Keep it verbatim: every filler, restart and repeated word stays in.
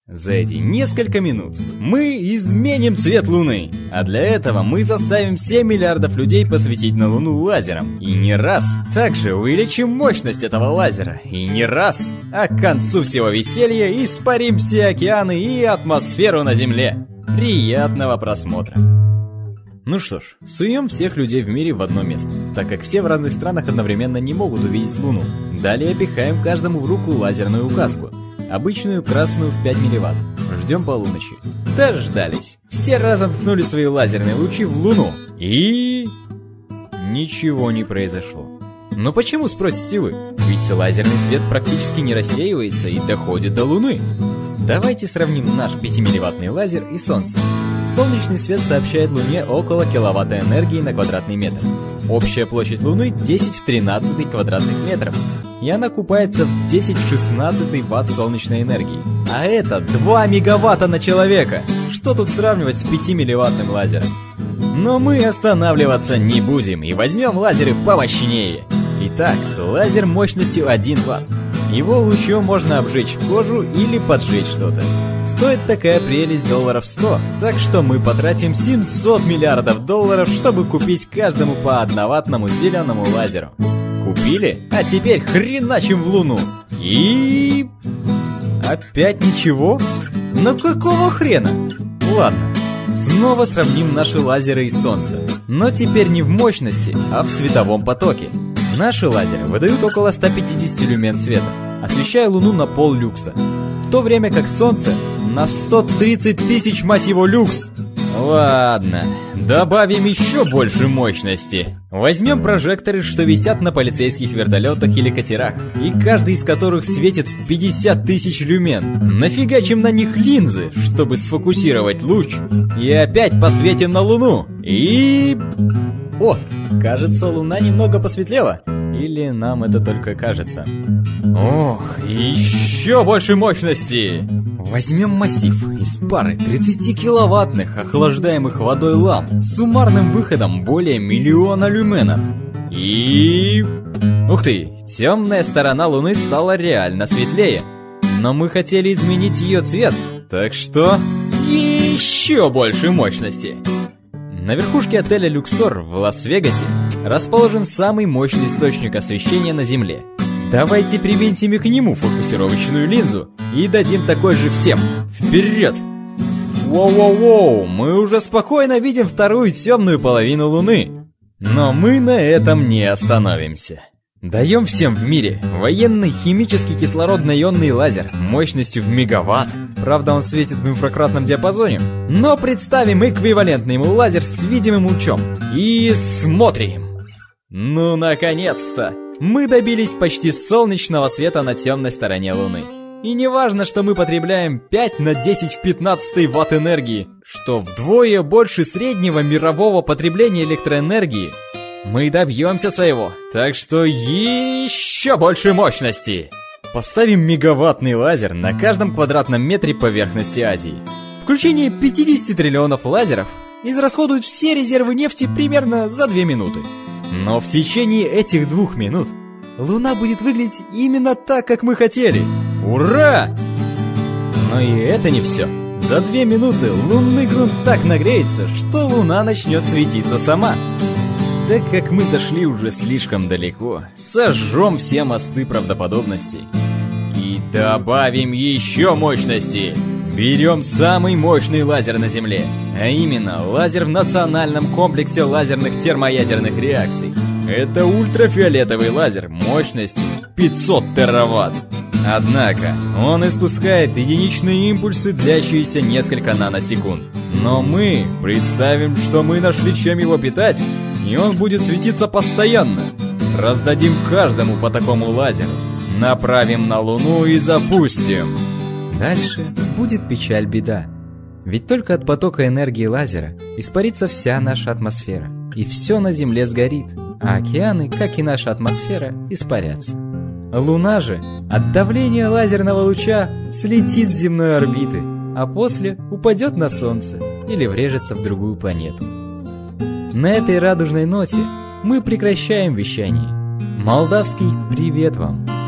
За эти несколько минут мы изменим цвет Луны, а для этого мы заставим семь миллиардов людей посветить на Луну лазером. И не раз. Также увеличим мощность этого лазера. И не раз. А к концу всего веселья испарим все океаны и атмосферу на Земле. Приятного просмотра. Ну что ж, суем всех людей в мире в одно место, так как все в разных странах одновременно не могут увидеть Луну. Далее пихаем каждому в руку лазерную указку. Обычную красную в пять милливатт. Ждем полуночи. Дождались. Все разом ткнули свои лазерные лучи в Луну. И... ничего не произошло. Но почему, спросите вы? Ведь лазерный свет практически не рассеивается и доходит до Луны. Давайте сравним наш пятимилливаттный лазер и Солнце. Солнечный свет сообщает Луне около киловатта энергии на квадратный метр. Общая площадь Луны десять в тринадцатый квадратных метров. И она купается в десять в шестнадцатый ватт солнечной энергии. А это два мегаватта на человека! Что тут сравнивать с пятимилливаттным лазером? Но мы останавливаться не будем и возьмем лазеры помощнее. Итак, лазер мощностью один ватт. Его лучом можно обжечь кожу или поджечь что-то. Стоит такая прелесть долларов сто, так что мы потратим семьсот миллиардов долларов, чтобы купить каждому по одноваттному зеленому лазеру. Купили? А теперь хреначим в Луну. И... опять ничего? Ну какого хрена? Ладно, снова сравним наши лазеры и Солнце. Но теперь не в мощности, а в световом потоке. Наши лазеры выдают около ста пятидесяти люмен света, освещая Луну на пол люкса. В то время как Солнце на сто тридцать тысяч, мать его, люкс. Ладно, добавим еще больше мощности. Возьмем прожекторы, что висят на полицейских вертолетах или катерах, и каждый из которых светит в пятьдесят тысяч люмен. Нафигачим на них линзы, чтобы сфокусировать луч, и опять посветим на Луну. И... о, кажется, Луна немного посветлела. Или нам это только кажется? Ох, еще больше мощности! Возьмем массив из пары тридцатикиловаттных охлаждаемых водой ламп с суммарным выходом более миллиона люменов. И... ух ты, темная сторона Луны стала реально светлее. Но мы хотели изменить ее цвет, так что... еще больше мощности! На верхушке отеля «Люксор» в Лас-Вегасе расположен самый мощный источник освещения на Земле. Давайте привинтим и к нему фокусировочную линзу и дадим такой же всем. Вперед! Воу-воу-воу, мы уже спокойно видим вторую темную половину Луны. Но мы на этом не остановимся. Даем всем в мире военный химический кислородно-ионный лазер мощностью в мегаватт. Правда, он светит в инфракрасном диапазоне. Но представим эквивалентный ему лазер с видимым лучом. И смотрим. Ну, наконец-то! Мы добились почти солнечного света на темной стороне Луны. И не важно, что мы потребляем пять на десять в пятнадцатый ватт энергии, что вдвое больше среднего мирового потребления электроэнергии. Мы добьемся своего, так что еще больше мощности. Поставим мегаваттный лазер на каждом квадратном метре поверхности Азии. Включение пятьдесят триллионов лазеров израсходует все резервы нефти примерно за две минуты. Но в течение этих двух минут Луна будет выглядеть именно так, как мы хотели. Ура! Но и это не все. За две минуты лунный грунт так нагреется, что Луна начнет светиться сама. Так как мы зашли уже слишком далеко, сожжем все мосты правдоподобности. И добавим еще мощности. Берем самый мощный лазер на Земле, а именно лазер в национальном комплексе лазерных термоядерных реакций. Это ультрафиолетовый лазер мощностью пятьсот тераватт. Однако он испускает единичные импульсы, длящиеся несколько наносекунд. Но мы представим, что мы нашли чем его питать, и он будет светиться постоянно. Раздадим каждому по такому лазеру, направим на Луну и запустим. Дальше будет печаль-беда. Ведь только от потока энергии лазера испарится вся наша атмосфера, и все на Земле сгорит, а океаны, как и наша атмосфера, испарятся. Луна же от давления лазерного луча слетит с земной орбиты, а после упадет на Солнце или врежется в другую планету. На этой радужной ноте мы прекращаем вещание. Молдавский привет вам!